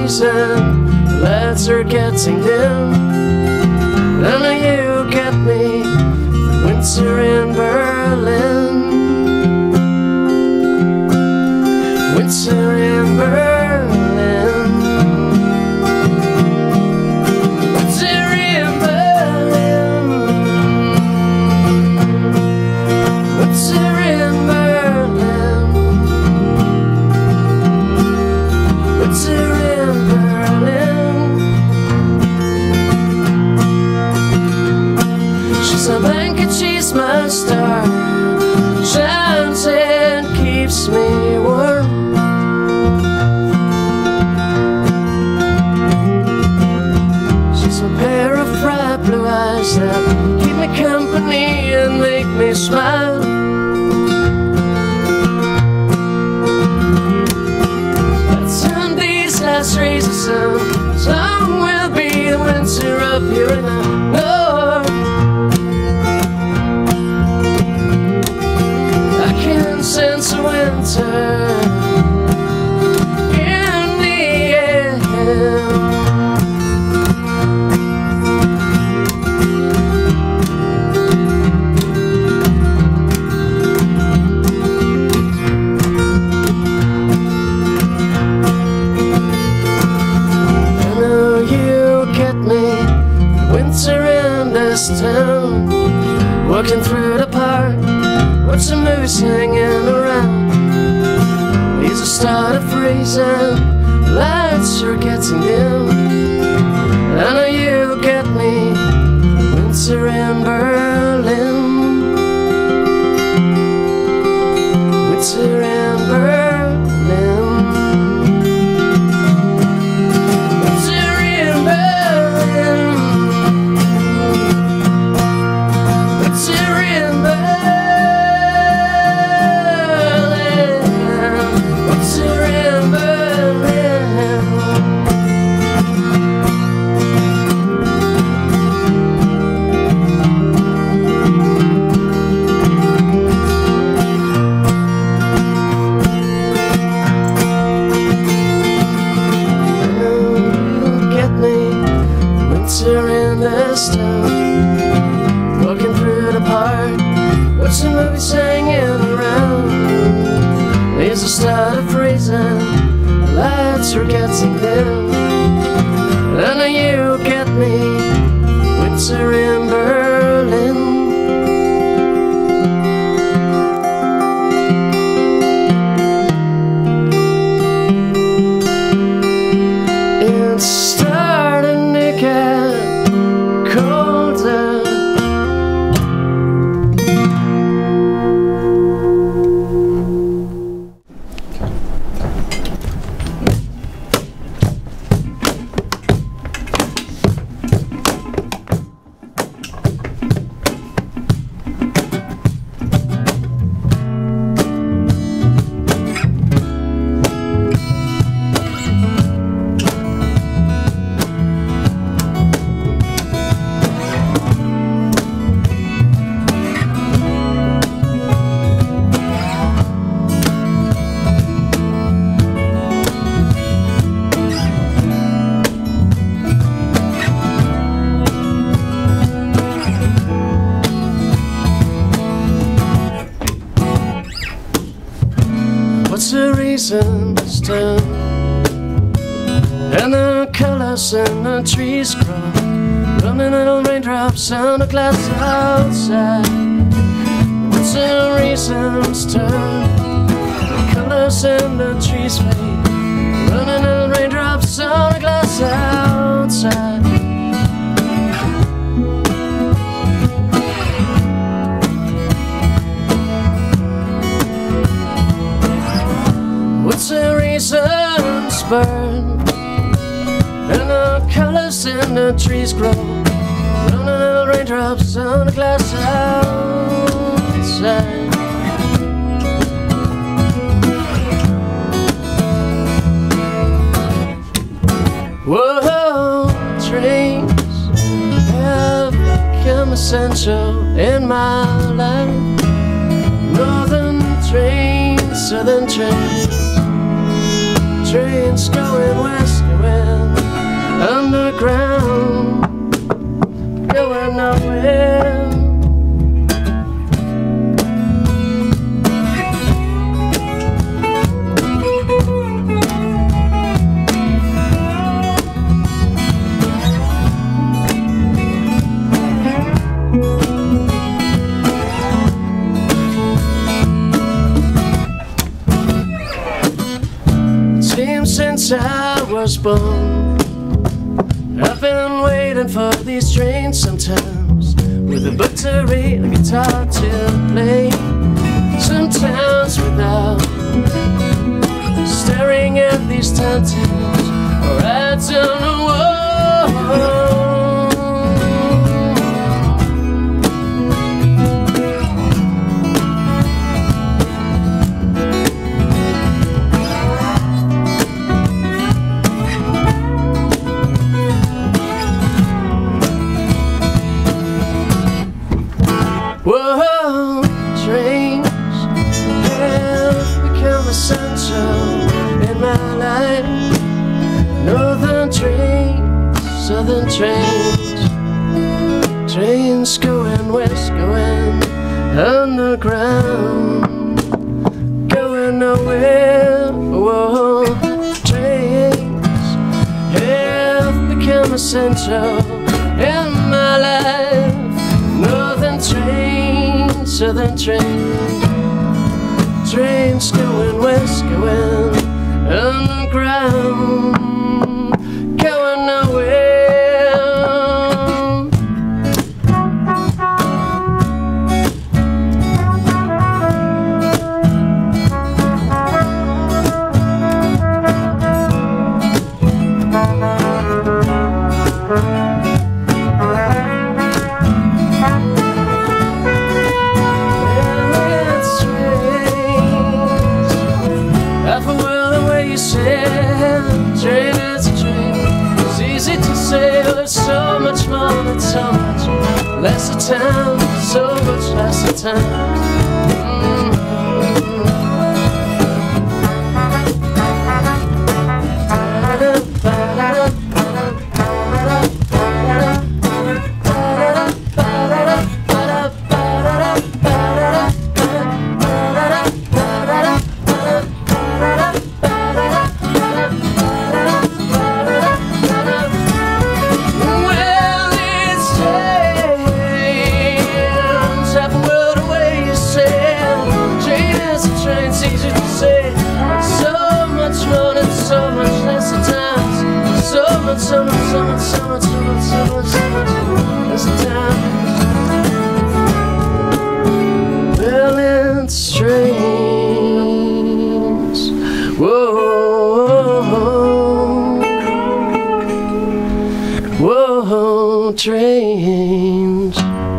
reason the lights are getting dim. I know you get me, the winter in Berlin. Winter in Berlin. Winter in Berlin. Winter in Berlin. Winter in Berlin. She's a blanket, she's my star, shines and keeps me warm. She's a pair of bright blue eyes that keep me company and make me smile. Let's turn these last rays of sun. Some will be the winter up here in the north. I can sense a winter in the air. Winter in this town, walking through the park, watching movies hanging around. Leaves are started freezing, lights are getting dim. I know you get me, winter in Berlin. Winter in Berlin. Winter in this town, walking through the park, watching movies hanging around. Leaves are started freezing, lights are getting dim. I know you get me, winter in Berlin. It's starting to get colder. What's the reason this time? And the colors in the trees grow, running little raindrops on the glass outside. What's the reason this time? The colors in the trees fade, running little raindrops on the glass outside. What's the reasons burn, and the colors in the trees grow, running little raindrops on the glass outside. Whoa, trains have become essential in my life. Northern trains, southern trains, trains going west, going was born. I've been waiting for these trains sometimes, with a book to read, a guitar to play, sometimes without staring at these turntables or ads on the wall. Whoa, trains have become essential in my life. Northern trains, southern trains, trains going west, going underground, going nowhere. Whoa, trains have become essential in my life. Northern trains, southern trains, trains going west, going underground, going nowhere. Train is a train, it's easy to sail, it's so much fun, it's so much less of time, so much less of time. It's easy to say, so much fun and so much less of time, so much, so much, so much, so much, so much, so much, so much less of time. Well, it's trains, whoa, whoa, trains.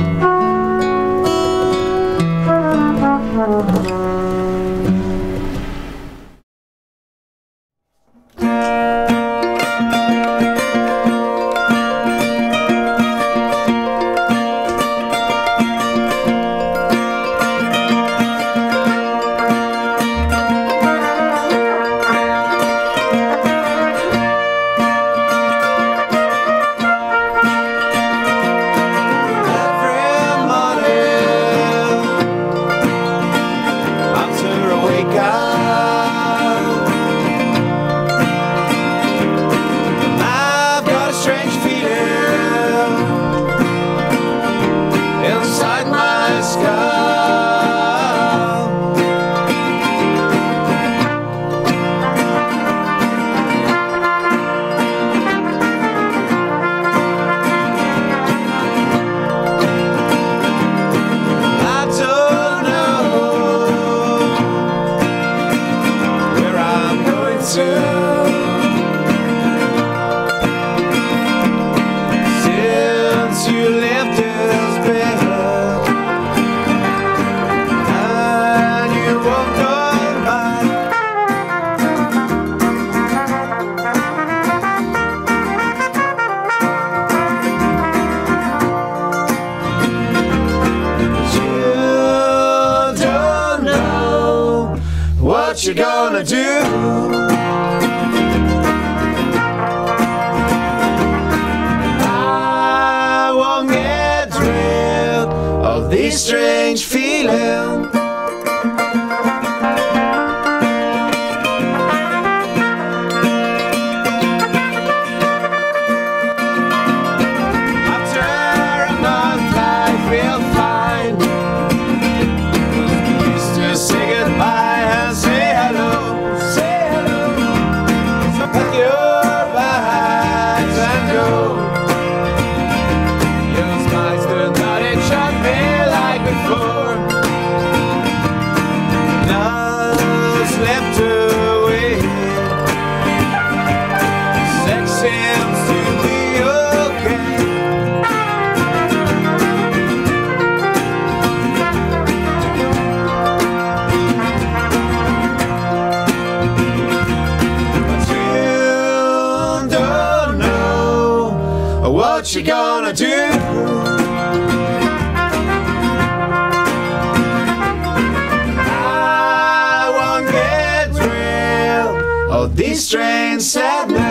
Since you left this bed and you won't go back, you don't know what you're gonna do. These strange feelings, after a month I feel fine. Used to say goodbye and say hello, say hello. So pack your seems to be okay. Still don't know what you gonna do. These strange sadness.